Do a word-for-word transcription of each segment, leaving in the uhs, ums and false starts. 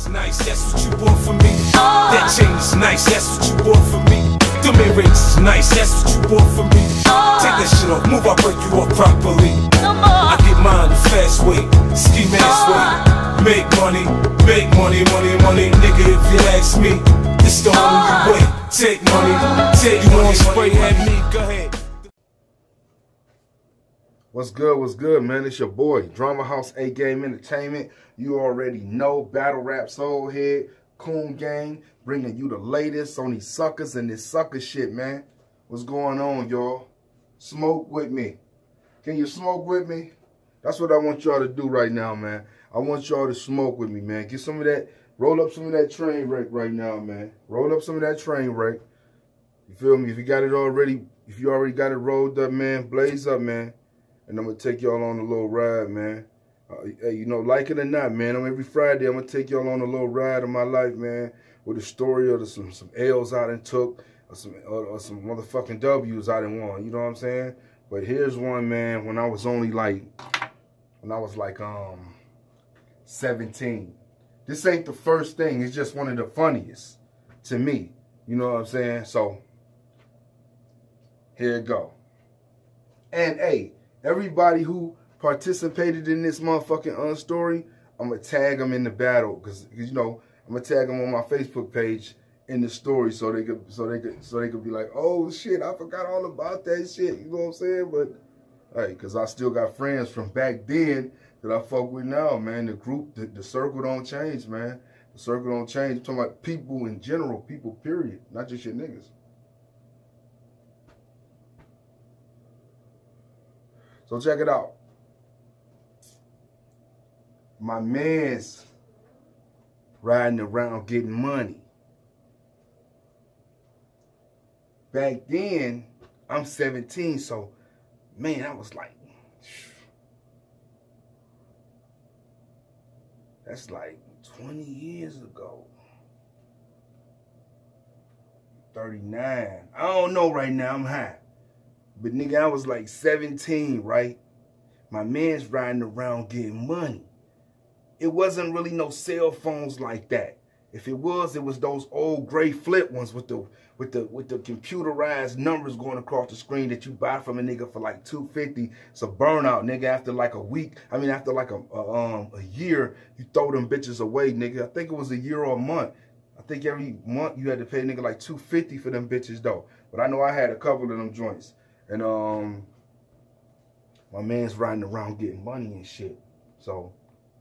is nice, that's what you bought for me. That chain is nice, that's what you bought for me. Them earrings is nice, that's what you bought for me. Take that shit off, move, I'll break you up properly. I get mine the fast way, ski mask way. Make money, make money, money, money. Nigga, if you ask me, it's the only way. Take money, take you money, spray at me, go ahead. What's good, what's good, man? It's your boy, Drama House A-Game Entertainment. You already know, Battle Rap Soul Head, Coon Gang, bringing you the latest on these suckers and this sucker shit, man. What's going on, y'all? Smoke with me. Can you smoke with me? That's what I want y'all to do right now, man. I want y'all to smoke with me, man. Get some of that, roll up some of that train wreck right now, man. Roll up some of that train wreck. You feel me? If you got it already, if you already got it rolled up, man, blaze up, man. And I'm going to take y'all on a little ride, man. Uh, hey, you know, like it or not, man, on every Friday, I'm going to take y'all on a little ride of my life, man, with a story of some, some L's I done took, or some, or, or some motherfucking W's I done won, you know what I'm saying? But here's one, man, when I was only like, when I was like, um, seventeen. This ain't the first thing, it's just one of the funniest to me, you know what I'm saying? So, here it go. And, hey, everybody who participated in this motherfucking uh, story, I'm going to tag them in the battle. Because, you know, I'm going to tag them on my Facebook page in the story so they could so they could, so they could be like, oh, shit, I forgot all about that shit. You know what I'm saying? But, hey, because I still got friends from back then that I fuck with now, man. The group, the, the circle don't change, man. The circle don't change. I'm talking about people in general, people, period. Not just your niggas. So check it out. My man's riding around getting money. Back then, I'm seventeen, so man, I was like, that's like twenty years ago. thirty-nine. I don't know right now, I'm high. But nigga, I was like seventeen, right? My man's riding around getting money. It wasn't really no cell phones like that. If it was, it was those old gray flip ones with the with the with the computerized numbers going across the screen that you buy from a nigga for like two fifty. It's a burnout, nigga. After like a week, I mean after like a, a um a year, you throw them bitches away, nigga. I think it was a year or a month. I think every month you had to pay a nigga like two fifty for them bitches though. But I know I had a couple of them joints. And um, my man's riding around getting money and shit. So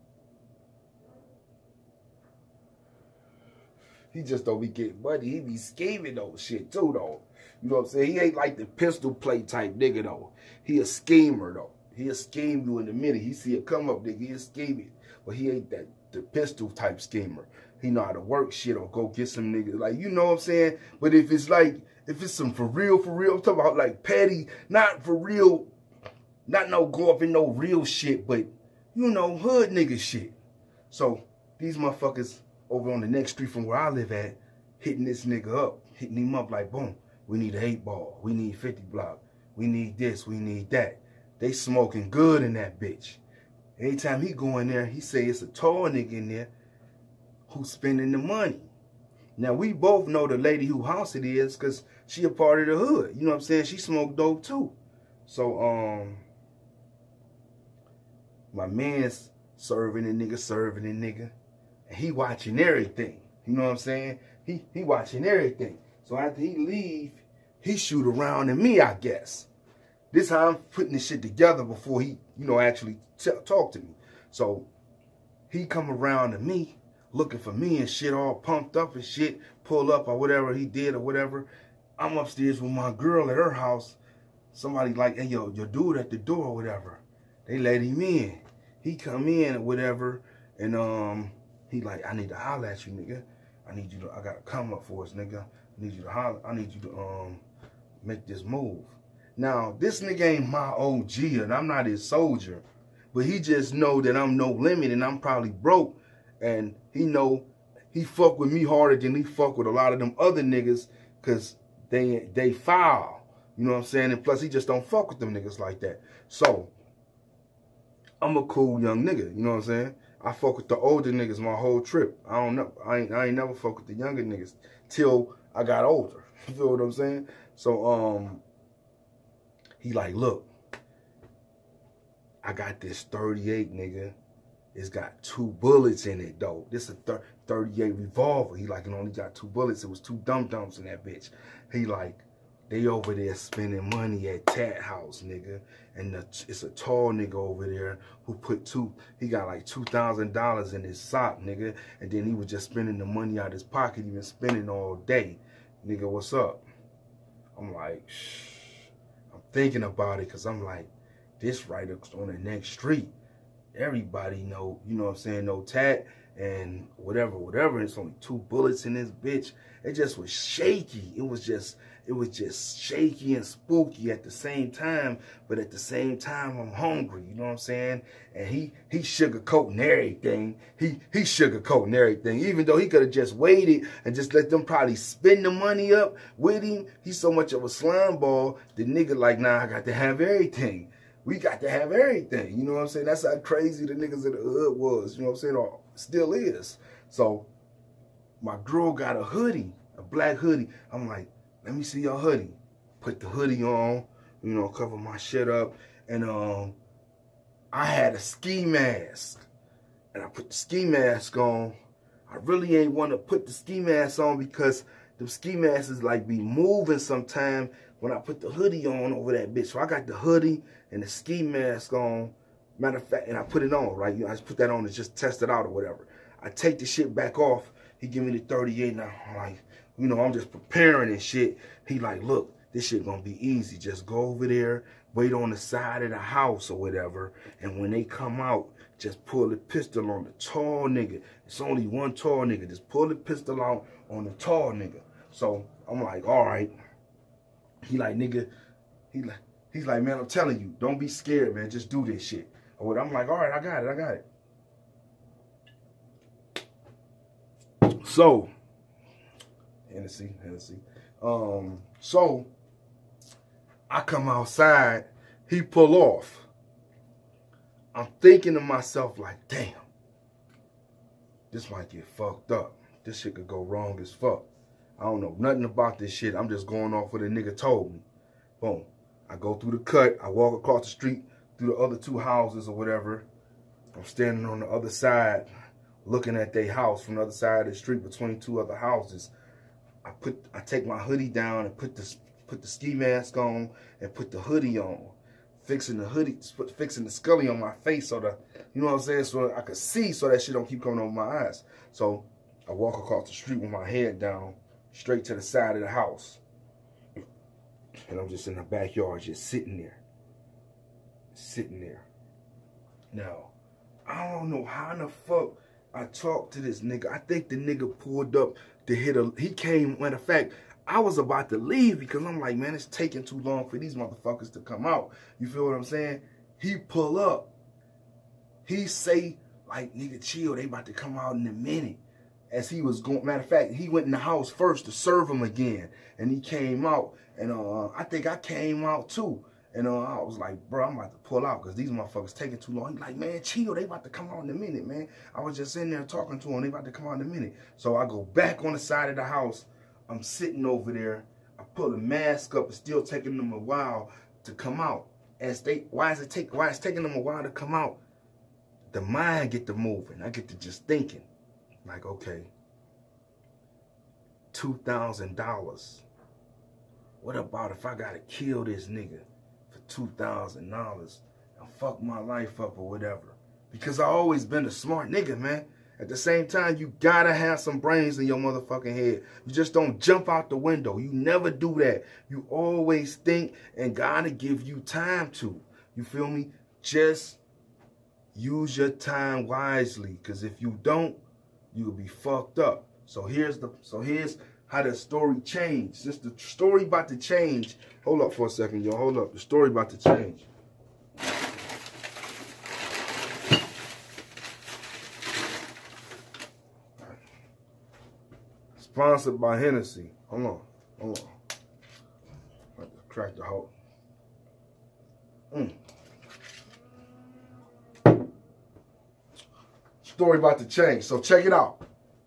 he just don't be getting money. He be scheming though shit too though. You know what I'm saying? He ain't like the pistol play type nigga though. He a schemer though. He'll scheme you in a minute. He see it come up, nigga. He'll scheme it. But he ain't that the pistol type schemer. He know how to work shit or go get some niggas. Like, you know what I'm saying? But if it's like, if it's some for real, for real, I'm talking about like petty, not for real, not no go up in no real shit, but, you know, hood nigga shit. So, these motherfuckers over on the next street from where I live at, hitting this nigga up, hitting him up like, boom, we need an eight ball, we need fifty block, we need this, we need that. They smoking good in that bitch. Anytime he go in there, he say it's a tall nigga in there who's spending the money. Now, we both know the lady who house it is because she a part of the hood. You know what I'm saying? She smoked dope too. So, um, my man's serving the nigga, serving the nigga. And he watching everything. You know what I'm saying? He, he watching everything. So after he leave, he shoot around at me, I guess. This how I'm putting this shit together before he, you know, actually t talk to me. So, he come around to me, looking for me and shit, all pumped up and shit, pull up or whatever he did or whatever. I'm upstairs with my girl at her house. Somebody like, hey, yo, your dude at the door or whatever. They let him in. He come in or whatever, and um, he like, I need to holler at you, nigga. I need you to, I gotta come up for us, nigga. I need you to holler, I need you to um make this move. Now, this nigga ain't my O G and I'm not his soldier, but he just know that I'm no limit and I'm probably broke. And he know he fuck with me harder than he fuck with a lot of them other niggas because they they foul. You know what I'm saying? And plus, he just don't fuck with them niggas like that. So, I'm a cool young nigga. You know what I'm saying? I fuck with the older niggas my whole trip. I don't know. I ain't, I ain't never fuck with the younger niggas till I got older. You feel what I'm saying? So, um, he like, look, I got this thirty-eight, nigga. It's got two bullets in it, though. This is a thirty-eight revolver. He like, it only got two bullets. It was two dum-dums in that bitch. He like, they over there spending money at Tat House, nigga. And the, it's a tall nigga over there who put two, he got like two thousand dollars in his sock, nigga. And then he was just spending the money out his pocket. He been spending all day. Nigga, what's up? I'm like, shh. I'm thinking about it because I'm like, this right on the next street. Everybody know, you know what I'm saying, no Tat and whatever, whatever. It's only two bullets in this bitch. It just was shaky. It was just, it was just shaky and spooky at the same time. But at the same time, I'm hungry. You know what I'm saying? And he he sugarcoating everything. He he sugarcoating everything. Even though he could have just waited and just let them probably spend the money up with him. He's so much of a slime ball. The nigga like, nah, I got to have everything. We got to have everything. You know what I'm saying? That's how crazy the niggas in the hood was. You know what I'm saying? Or still is. So my girl got a hoodie, a black hoodie. I'm like, let me see your hoodie. Put the hoodie on, you know, cover my shit up. And um, I had a ski mask. And I put the ski mask on. I really ain't want to put the ski mask on because the ski mask is like be moving sometime when I put the hoodie on over that bitch. So I got the hoodie and the ski mask on. Matter of fact, and I put it on, right? You know, I just put that on to just test it out or whatever. I take the shit back off. He give me the thirty-eight now. I'm like, you know, I'm just preparing and shit. He like, look, this shit gonna be easy. Just go over there, wait on the side of the house or whatever. And when they come out, just pull the pistol on the tall nigga. It's only one tall nigga. Just pull the pistol out on the tall nigga. So I'm like, all right. He like, nigga, he like, he's like, man, I'm telling you, don't be scared, man. Just do this shit. Or I'm like, all right, I got it, I got it. So, Hennessy, Hennessy. Um, so I come outside, he pull off. I'm thinking to myself like, damn, this might get fucked up. This shit could go wrong as fuck. I don't know nothing about this shit. I'm just going off what a nigga told me. Boom. I go through the cut. I walk across the street through the other two houses or whatever. I'm standing on the other side looking at their house from the other side of the street between two other houses. I put I take my hoodie down and put the put the ski mask on and put the hoodie on. Fixing the hoodie, fixing the scully on my face so that, you know what I'm saying, so I could see so that shit don't keep coming over my eyes. So I walk across the street with my head down, straight to the side of the house. And I'm just in the backyard, just sitting there. Sitting there. Now, I don't know how in the fuck I talked to this nigga. I think the nigga pulled up to hit a, he came, matter of fact, I was about to leave because I'm like, man, it's taking too long for these motherfuckers to come out. You feel what I'm saying? He pull up. He say, like, nigga, chill, they about to come out in a minute. As he was going, matter of fact, he went in the house first to serve him again. And he came out, and uh, I think I came out too. And uh, I was like, bro, I'm about to pull out because these motherfuckers taking too long. He like, man, chill, they about to come out in a minute, man. I was just in there talking to him, they about to come out in a minute. So I go back on the side of the house. I'm sitting over there. I pull the mask up. It's still taking them a while to come out. As they, why is it take? Why it's taking them a while to come out? The mind get to moving. I get to just thinking, like, okay, two thousand dollars. What about if I gotta kill this nigga for two thousand dollars and fuck my life up or whatever? Because I always been a smart nigga, man. At the same time, you gotta have some brains in your motherfucking head. You just don't jump out the window. You never do that. You always think and gotta give you time to. You feel me? Just use your time wisely. Because if you don't, you'll be fucked up. So here's the so here's how the story changed. Since the story about to change, hold up for a second, yo. Hold up. The story about to change. Sponsored by Hennessy. Hold on. Hold on. I have to crack the hole. Mm. story about to change. So check it out.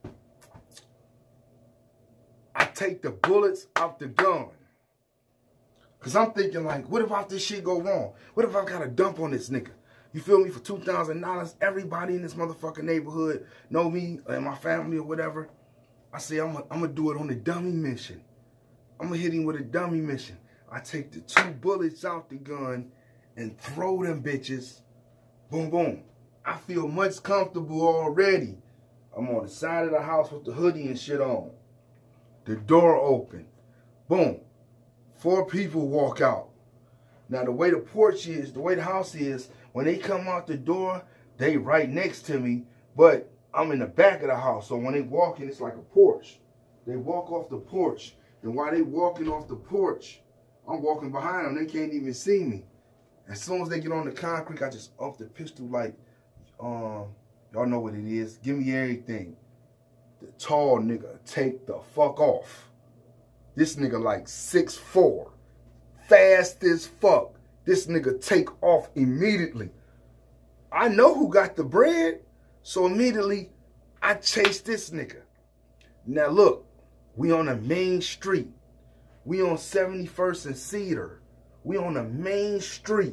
I take the bullets out the gun. Because I'm thinking like, what if this shit go wrong? What if I got a dump on this nigga? You feel me? For two thousand dollars, everybody in this motherfucking neighborhood know me and my family or whatever. I say, I'm going to do it on a dummy mission. I'm going to hit him with a dummy mission. I take the two bullets out the gun and throw them bitches. Boom, boom. I feel much comfortable already. I'm on the side of the house with the hoodie and shit on. The door open. Boom. Four people walk out. Now, the way the porch is, the way the house is, when they come out the door, they right next to me, but I'm in the back of the house. So when they walk in, it's like a porch. They walk off the porch. And while they walking off the porch, I'm walking behind them. They can't even see me. As soon as they get on the concrete, I just off the pistol like, um, y'all know what it is. Give me everything. The tall nigga take the fuck off. This nigga like six foot four. Fast as fuck. This nigga take off immediately. I know who got the bread. So immediately, I chase this nigga. Now look, we on a main street. We on seventy-first and Cedar. We on a main street.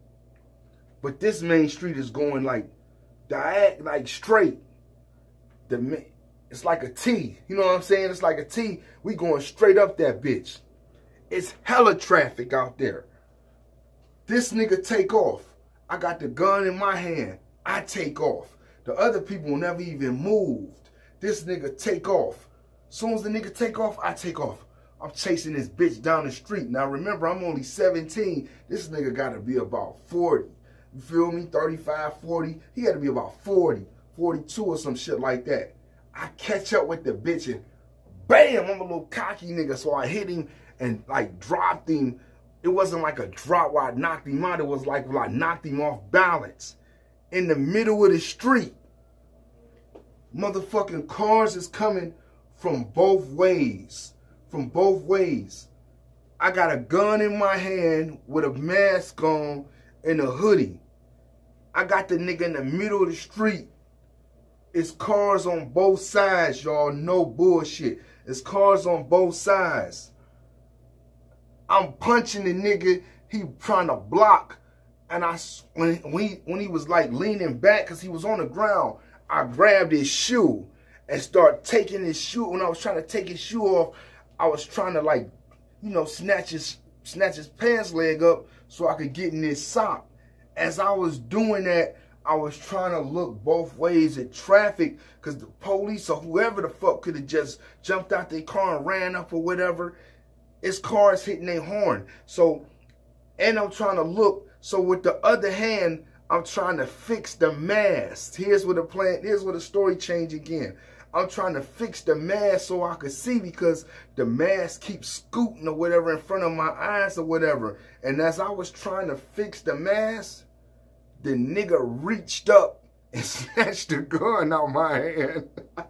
But this main street is going like, diag like straight. The It's like a T. You know what I'm saying? It's like a T. We going straight up that bitch. It's hella traffic out there. This nigga take off. I got the gun in my hand. I take off. The other people never even moved. This nigga take off. Soon as the nigga take off, I take off. I'm chasing this bitch down the street. Now remember, I'm only seventeen. This nigga gotta be about forty. You feel me? thirty-five, forty. He had to be about forty, forty-two or some shit like that. I catch up with the bitch and bam, I'm a little cocky nigga. So I hit him and like dropped him. It wasn't like a drop where I knocked him out. It was like where I knocked him off balance. In the middle of the street. Motherfucking cars is coming from both ways. From both ways. I got a gun in my hand with a mask on and a hoodie. I got the nigga in the middle of the street. It's cars on both sides, y'all. No bullshit. It's cars on both sides. I'm punching the nigga. He trying to block. And I, when, when, he, when he was like leaning back because he was on the ground, I grabbed his shoe and started taking his shoe. When I was trying to take his shoe off, I was trying to like, you know, snatch his, snatch his pants leg up so I could get in his sock. As I was doing that, I was trying to look both ways at traffic because the police or whoever the fuck could have just jumped out their car and ran up or whatever. It's cars hitting their horn. So, and I'm trying to look. So with the other hand, I'm trying to fix the mask. Here's where the plan, here's where the story changed again. I'm trying to fix the mask so I could see because the mask keeps scooting or whatever in front of my eyes or whatever. And as I was trying to fix the mask, the nigga reached up and snatched the gun out my hand.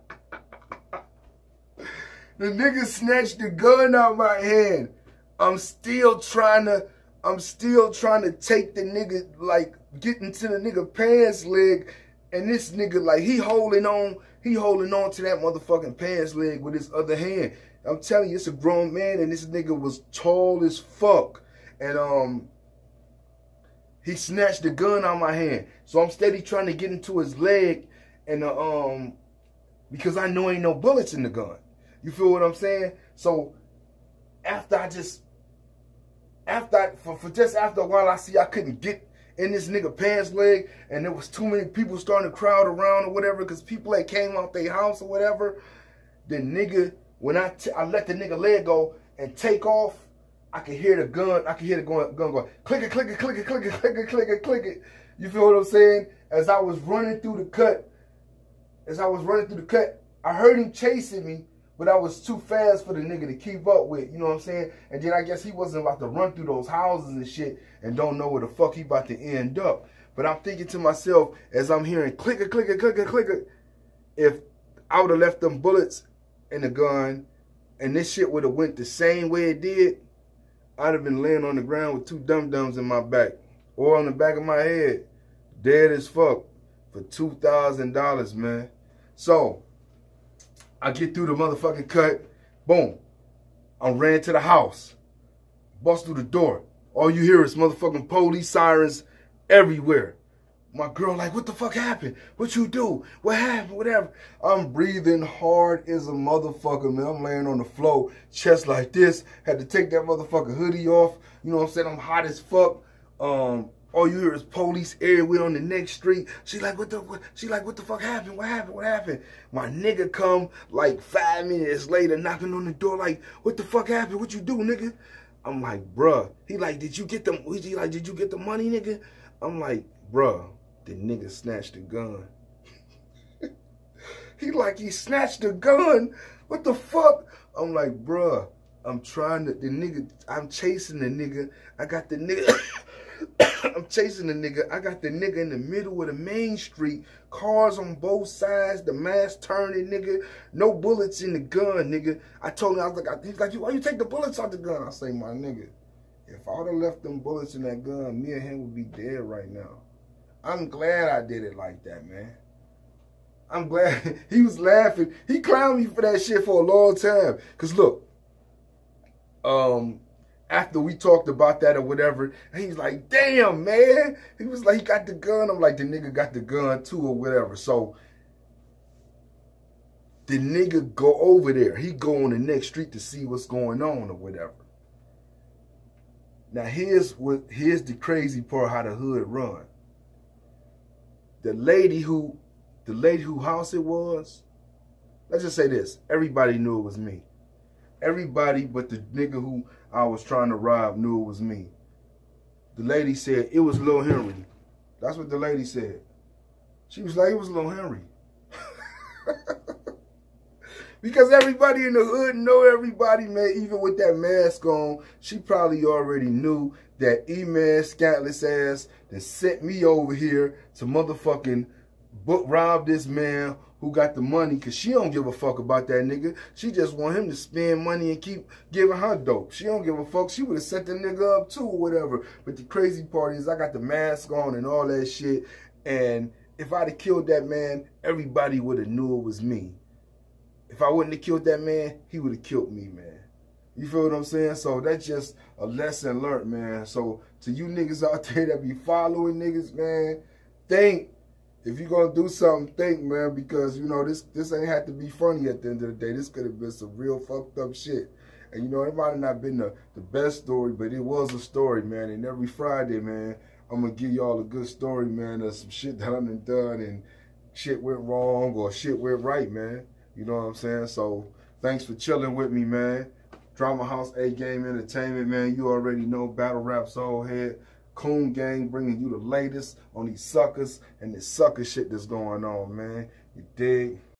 The nigga snatched the gun out my hand. I'm still trying to, I'm still trying to take the nigga, like, get into the nigga pants leg. And this nigga, like, he holding on, he holding on to that motherfucking pants leg with his other hand. I'm telling you, it's a grown man, and this nigga was tall as fuck. And, um, he snatched the gun out my hand. So I'm steady trying to get into his leg, and, uh, um, because I know ain't no bullets in the gun. You feel what I'm saying? So, after I just, after, I, for, for just after a while, I see I couldn't get in this nigga pants leg, and there was too many people starting to crowd around or whatever, because people that came out their house or whatever. The nigga, when I, t I let the nigga leg go and take off, I could hear the gun, I could hear the gun, gun going, click it, click it, click it, click it, click it, click it, click it. You feel what I'm saying? As I was running through the cut, as I was running through the cut, I heard him chasing me, but I was too fast for the nigga to keep up with, you know what I'm saying? And then I guess he wasn't about to run through those houses and shit and don't know where the fuck he about to end up. But I'm thinking to myself, as I'm hearing clicker, clicker, clicker, clicker, if I would have left them bullets in the gun and this shit would have went the same way it did, I'd have been laying on the ground with two dum-dums in my back or on the back of my head, dead as fuck. for two thousand dollars, man. So, I get through the motherfucking cut. Boom. I ran to the house. Bust through the door. All you hear is motherfucking police sirens everywhere. My girl like, what the fuck happened? What you do? What happened? Whatever. I'm breathing hard as a motherfucker, man. I'm laying on the floor, chest like this. Had to take that motherfucking hoodie off. You know what I'm saying? I'm hot as fuck. Um, all you hear is police everywhere on the next street. She like, what the what? She like, what the fuck happened? What happened? What happened? My nigga come like five minutes later knocking on the door like, what the fuck happened? What you do, nigga? I'm like, bruh. He like, did you get the, he like, did you get the money, nigga? I'm like, bruh. The nigga snatched the gun. He like, he snatched the gun? What the fuck? I'm like, bruh, I'm trying to, the nigga, I'm chasing the nigga. I got the nigga, I'm chasing the nigga. I got the nigga in the middle of the main street. Cars on both sides, the mask turning, nigga. No bullets in the gun, nigga. I told him, I was like, he's like, why you take the bullets out the gun? I say, my nigga, if I would have left them bullets in that gun, me and him would be dead right now. I'm glad I did it like that, man. I'm glad. He was laughing. He clowned me for that shit for a long time. Because look, um, after we talked about that or whatever, he's like, damn, man. He was like, he got the gun. I'm like, the nigga got the gun too or whatever. So the nigga go over there. He go on the next street to see what's going on or whatever. Now, here's what here's the crazy part how the hood run. The lady who, the lady who house it was, let's just say this, everybody knew it was me. Everybody but the nigga who I was trying to rob knew it was me. The lady said, it was Lil Henry. That's what the lady said. She was like, it was Lil Henry. Because everybody in the hood know everybody, man, even with that mask on. She probably already knew that E-Man scantless ass that sent me over here to motherfucking book rob this man who got the money, because she don't give a fuck about that nigga. She just want him to spend money and keep giving her dope. She don't give a fuck. She would have set the nigga up too or whatever. But the crazy part is I got the mask on and all that shit. And if I'd have killed that man, everybody would have knew it was me. If I wouldn't have killed that man, he would have killed me, man. You feel what I'm saying? So that's just a lesson learned, man. So to you niggas out there that be following niggas, man, think. If you're going to do something, think, man, because, you know, this this ain't have to be funny at the end of the day. This could have been some real fucked up shit. And, you know, it might have not been the, the best story, but it was a story, man. And every Friday, man, I'm going to give y'all a good story, man, of some shit that I done done and shit went wrong or shit went right, man. You know what I'm saying? So thanks for chilling with me, man. Drama House A-Game Entertainment, man. You already know Battle Rap Soul Head. Coon Gang bringing you the latest on these suckers and this sucker shit that's going on, man. You dig?